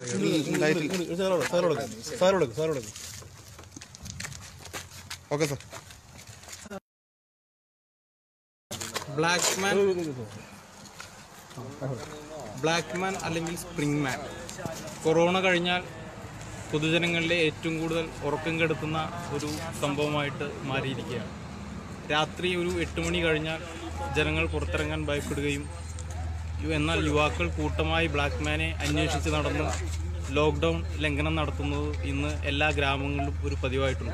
Okay sir. Black man അല്ലെങ്കിൽ spring മാൻ corona കഴിഞ്ഞാൽ പൊതുജനങ്ങളിലെ ഏറ്റവും കൂടുതൽ ഉറക്കം കെടുത്തുന്ന ഒരു സംഭവമായിട്ട് മാറിയിരിക്കുകയാണ്. രാത്രി ഒരു 8 മണി കഴിഞ്ഞാൽ ജനങ്ങൾ പുറത്തിറങ്ങാൻ ഭയപ്പെടുകയും എന്നാൽ യുവാക്കൾ കൂട്ടമായി ബ്ലാക്ക് മാനെ അന്വേഷിച്ച് നടന്ന് ലോക്ക്ഡൗൺ ലംഘനം നടത്തുന്നത് ഇന്ന് എല്ലാ ഗ്രാമങ്ങളിലും ഒരു പതിവായിട്ടുണ്ട്.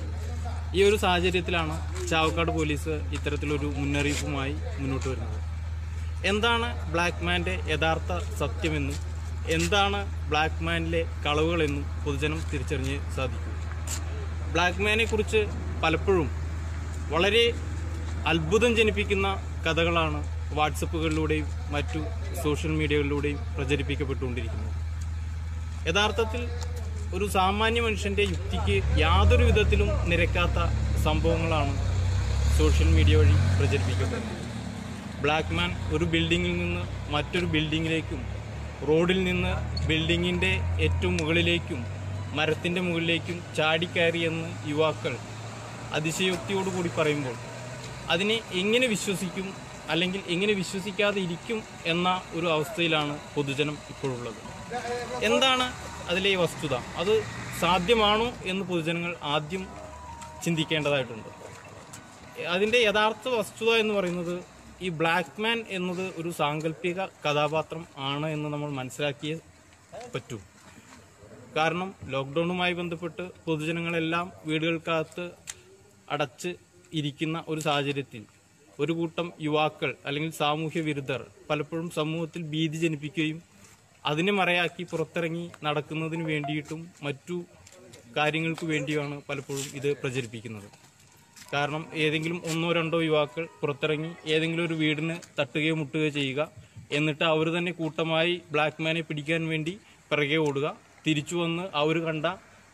ഈ ഒരു സാഹചര്യത്തിലാണ് ചാവക്കാട് പോലീസ് ഇത്തരത്തിലൊരു മുന്നറിയിപ്പുമായി മുന്നോട്ട് വരുന്നത്. എന്താണ് ബ്ലാക്ക് മാൻ്റെ യഥാർത്ഥ സത്യമെന്നും എന്താണ് ബ്ലാക്ക് മാനിലെ കളവുകളെന്നും പൊതുജനം തിരിച്ചറിഞ്ഞ് സാധിക്കും. ബ്ലാക്ക് മാനെ കുറിച്ച് പലപ്പോഴും വളരെ അത്ഭുതം ജനിപ്പിക്കുന്ന കഥകളാണ് വാട്സപ്പുകളിലൂടെയും മറ്റു സോഷ്യൽ മീഡിയകളിലൂടെയും പ്രചരിപ്പിക്കപ്പെട്ടുകൊണ്ടിരിക്കുന്നത്. യഥാർത്ഥത്തിൽ ഒരു സാമാന്യ മനുഷ്യൻ്റെ യുക്തിക്ക് യാതൊരു വിധത്തിലും നിരക്കാത്ത സംഭവങ്ങളാണ് സോഷ്യൽ മീഡിയ വഴി പ്രചരിപ്പിക്കപ്പെടുന്നത്. ബ്ലാക്ക് മാൻ ഒരു ബിൽഡിങ്ങിൽ നിന്ന് മറ്റൊരു ബിൽഡിങ്ങിലേക്കും റോഡിൽ നിന്ന് ബിൽഡിങ്ങിൻ്റെ ഏറ്റവും മുകളിലേക്കും മരത്തിൻ്റെ മുകളിലേക്കും ചാടിക്കയറിയെന്ന് യുവാക്കൾ അതിശയോക്തിയോടുകൂടി പറയുമ്പോൾ അതിനെ എങ്ങനെ വിശ്വസിക്കും അല്ലെങ്കിൽ എങ്ങനെ വിശ്വസിക്കാതെ ഇരിക്കും എന്ന ഒരു അവസ്ഥയിലാണ് പൊതുജനം ഇപ്പോഴുള്ളത്. എന്താണ് അതിലെ വസ്തുത? അത് സാധ്യമാണോ എന്ന് പൊതുജനങ്ങൾ ആദ്യം ചിന്തിക്കേണ്ടതായിട്ടുണ്ട്. അതിൻ്റെ യഥാർത്ഥ വസ്തുത എന്ന് പറയുന്നത് ഈ ബ്ലാക്ക് മാൻ എന്നത് ഒരു സാങ്കല്പിക കഥാപാത്രം ആണ് എന്ന് നമ്മൾ മനസ്സിലാക്കിയേ പറ്റൂ. കാരണം ലോക്ക്ഡൗണുമായി ബന്ധപ്പെട്ട് പൊതുജനങ്ങളെല്ലാം വീടുകൾക്കകത്ത് അടച്ച് ഇരിക്കുന്ന ഒരു സാഹചര്യത്തിൽ ഒരു കൂട്ടം യുവാക്കൾ അല്ലെങ്കിൽ സാമൂഹ്യ വിരുദ്ധർ പലപ്പോഴും സമൂഹത്തിൽ ഭീതി ജനിപ്പിക്കുകയും അതിനെ മറയാക്കി പുറത്തിറങ്ങി നടക്കുന്നതിന് വേണ്ടിയിട്ടും മറ്റു കാര്യങ്ങൾക്ക് വേണ്ടിയാണ് പലപ്പോഴും ഇത് പ്രചരിപ്പിക്കുന്നത്. കാരണം ഏതെങ്കിലും 1-2 യുവാക്കൾ പുറത്തിറങ്ങി ഏതെങ്കിലും ഒരു വീടിന് തട്ടുകയോ മുട്ടുകയോ ചെയ്യുക, എന്നിട്ട് അവർ തന്നെ കൂട്ടമായി ബ്ലാക്ക് മാനെ പിടിക്കാൻ വേണ്ടി പിറകെ ഓടുക, തിരിച്ചു വന്ന് അവർ കണ്ട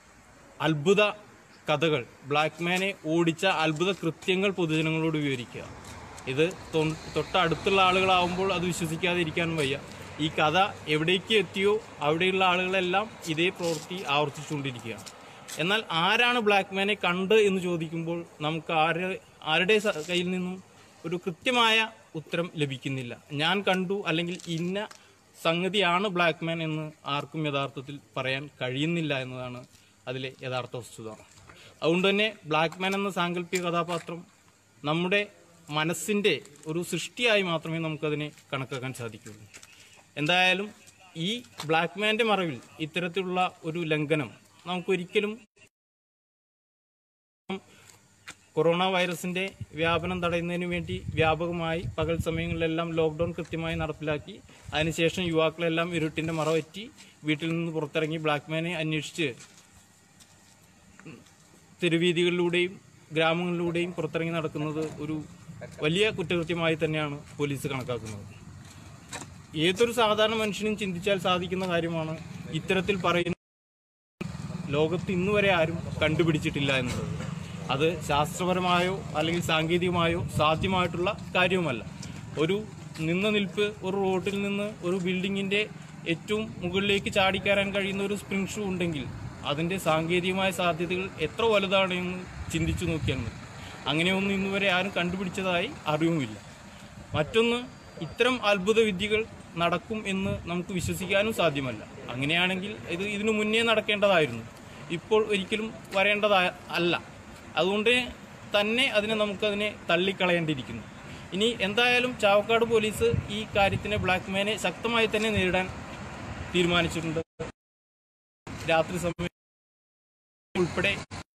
അത്ഭുത കഥകൾ, ബ്ലാക്ക് മാനെ ഓടിച്ച അത്ഭുത കൃത്യങ്ങൾ പൊതുജനങ്ങളോട് വിവരിക്കുക. ഇത് തൊട്ടടുത്തുള്ള ആളുകളാവുമ്പോൾ അത് വിശ്വസിക്കാതെ ഇരിക്കാൻ വയ്യ. ഈ കഥ എവിടേക്ക് എത്തിയോ അവിടെയുള്ള ആളുകളെല്ലാം ഇതേ പ്രവൃത്തി ആവർത്തിച്ചുകൊണ്ടിരിക്കുകയാണ്. എന്നാൽ ആരാണ് ബ്ലാക്ക് മാനെ കണ്ട് എന്ന് ചോദിക്കുമ്പോൾ നമുക്ക് ആരുടെ കയ്യിൽ നിന്നും ഒരു കൃത്യമായ ഉത്തരം ലഭിക്കുന്നില്ല. ഞാൻ കണ്ടു അല്ലെങ്കിൽ ഇന്ന സംഗതിയാണ് ബ്ലാക്ക് മാൻ എന്ന് ആർക്കും യഥാർത്ഥത്തിൽ പറയാൻ കഴിയുന്നില്ല എന്നതാണ് അതിലെ യഥാർത്ഥ വസ്തുത. അതുകൊണ്ട് തന്നെ ബ്ലാക്ക് മാൻ എന്ന സാങ്കല്പിക കഥാപാത്രം നമ്മുടെ മനസ്സിൻ്റെ ഒരു സൃഷ്ടിയായി മാത്രമേ നമുക്കതിനെ കണക്കാക്കാൻ സാധിക്കുകയുള്ളൂ. എന്തായാലും ഈ ബ്ലാക്ക് മാൻ്റെ മറവിൽ ഇത്തരത്തിലുള്ള ഒരു ലംഘനം നമുക്കൊരിക്കലും കൊറോണ വൈറസിൻ്റെ വ്യാപനം തടയുന്നതിന് വേണ്ടി വ്യാപകമായി പകൽ സമയങ്ങളിലെല്ലാം ലോക്ക്ഡൗൺ കൃത്യമായി നടപ്പിലാക്കി അതിനുശേഷം യുവാക്കളെല്ലാം ഇരുട്ടിൻ്റെ മറവറ്റി വീട്ടിൽ നിന്ന് പുറത്തിറങ്ങി ബ്ലാക്ക് മാനെ അന്വേഷിച്ച് തെരുവീതികളിലൂടെയും ഗ്രാമങ്ങളിലൂടെയും പുറത്തിറങ്ങി നടക്കുന്നത് ഒരു വലിയ കുറ്റകൃത്യമായി തന്നെയാണ് പോലീസ് കണക്കാക്കുന്നത്. ഏതൊരു സാധാരണ മനുഷ്യനും ചിന്തിച്ചാൽ സാധിക്കുന്ന കാര്യമാണ് ഇത്തരത്തിൽ പറയുന്ന ലോകത്ത് ഇന്നുവരെ ആരും കണ്ടുപിടിച്ചിട്ടില്ല എന്നുള്ളത്. അത് ശാസ്ത്രപരമായോ അല്ലെങ്കിൽ സാങ്കേതികമായോ സാധ്യമായിട്ടുള്ള കാര്യവുമല്ല. ഒരു നിൽപ്പ് ഒരു റോഡിൽ നിന്ന് ഒരു ബിൽഡിങ്ങിൻ്റെ ഏറ്റവും മുകളിലേക്ക് ചാടിക്കയറാൻ കഴിയുന്ന ഒരു സ്പ്രിംഗ് ഷൂ ഉണ്ടെങ്കിൽ അതിൻ്റെ സാങ്കേതികമായ സാധ്യതകൾ എത്ര വലുതാണെന്ന് ചിന്തിച്ചു നോക്കിയാൽ മതി. അങ്ങനെയൊന്നും ഇന്നുവരെ ആരും കണ്ടുപിടിച്ചതായി അറിവുമില്ല. മറ്റൊന്ന്, ഇത്തരം അത്ഭുത വിദ്യകൾ നടക്കും എന്ന് നമുക്ക് വിശ്വസിക്കാനും സാധ്യമല്ല. അങ്ങനെയാണെങ്കിൽ ഇതിനു മുന്നേ നടക്കേണ്ടതായിരുന്നു, ഇപ്പോൾ ഒരിക്കലും വരേണ്ടതല്ല. അതുകൊണ്ട് തന്നെ നമുക്കതിനെ തള്ളിക്കളയേണ്ടിയിരിക്കുന്നു. ഇനി എന്തായാലും ചാവക്കാട് പോലീസ് ഈ കാര്യത്തിനെ ബ്ലാക്ക് മാനെ ശക്തമായി തന്നെ നേരിടാൻ തീരുമാനിച്ചിട്ടുണ്ട്. രാത്രി സമയം ഉൾപ്പെടെ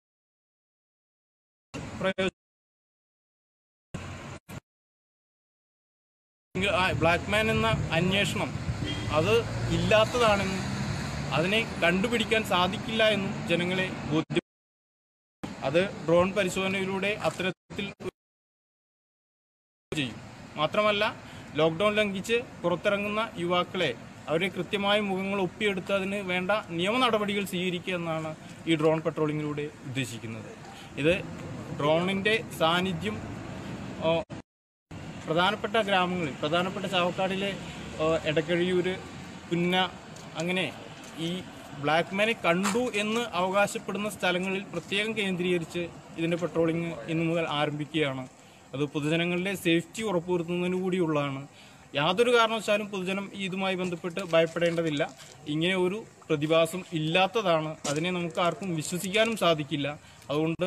ബ്ലാക്ക് മാൻ എന്ന അന്വേഷണം അത് ഇല്ലാത്തതാണെന്നും അതിനെ കണ്ടുപിടിക്കാൻ സാധിക്കില്ല എന്നും ജനങ്ങളെ ബോധ്യം. അത് ഡ്രോൺ പരിശോധനയിലൂടെ അത്തരത്തിൽ ചെയ്യും. മാത്രമല്ല, ലോക്ക്ഡൗൺ ലംഘിച്ച് പുറത്തിറങ്ങുന്ന യുവാക്കളെ അവരെ കൃത്യമായ മുഖങ്ങൾ ഒപ്പിയെടുത്ത് അതിന് വേണ്ട നിയമ നടപടികൾ സ്വീകരിക്കുക എന്നാണ് ഈ ഡ്രോൺ പെട്രോളിങ്ങിലൂടെ ഉദ്ദേശിക്കുന്നത്. ഇത് ഡ്രോണിൻ്റെ സാന്നിധ്യം പ്രധാനപ്പെട്ട ഗ്രാമങ്ങളിൽ, പ്രധാനപ്പെട്ട ചാവക്കാടിലെ എടക്കഴിയൂർ, പുന്ന, അങ്ങനെ ഈ ബ്ലാക്ക് മാനെ കണ്ടു എന്ന് അവകാശപ്പെടുന്ന സ്ഥലങ്ങളിൽ പ്രത്യേകം കേന്ദ്രീകരിച്ച് ഇതിൻ്റെ പെട്രോളിംഗ് ഇന്നു മുതൽ ആരംഭിക്കുകയാണ്. അത് പൊതുജനങ്ങളുടെ സേഫ്റ്റി ഉറപ്പുവരുത്തുന്നതിന് കൂടിയുള്ളതാണ്. യാതൊരു കാരണവശാലും പൊതുജനം ഇതുമായി ബന്ധപ്പെട്ട് ഭയപ്പെടേണ്ടതില്ല. ഇങ്ങനെ ഒരു പ്രതിഭാസം ഇല്ലാത്തതാണ്. അതിനെ നമുക്ക് ആർക്കും വിശ്വസിക്കാനും സാധിക്കില്ല. അതുകൊണ്ട്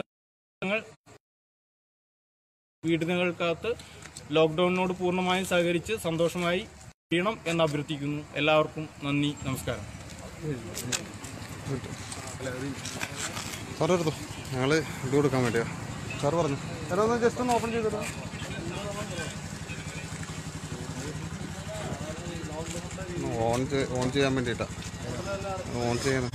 വീടുകൾക്കകത്ത് ലോക്ക്ഡൌണിനോട് പൂർണ്ണമായും സഹകരിച്ച് സന്തോഷമായി ചെയ്യണം എന്ന് അഭ്യർത്ഥിക്കുന്നു. എല്ലാവർക്കും നന്ദി, നമസ്കാരം. സാർ എടുത്തോ, ഞങ്ങൾ ഇത് കൊടുക്കാൻ വേണ്ടിയാ. സാർ പറഞ്ഞു എടാ ഒന്ന് ജസ്റ്റ് ഒന്ന് ഓപ്പൺ ചെയ്തിട്ടോ. ഓൺ ചെയ്യാൻ വേണ്ടിയിട്ടാ. ഓൺ ചെയ്യണം.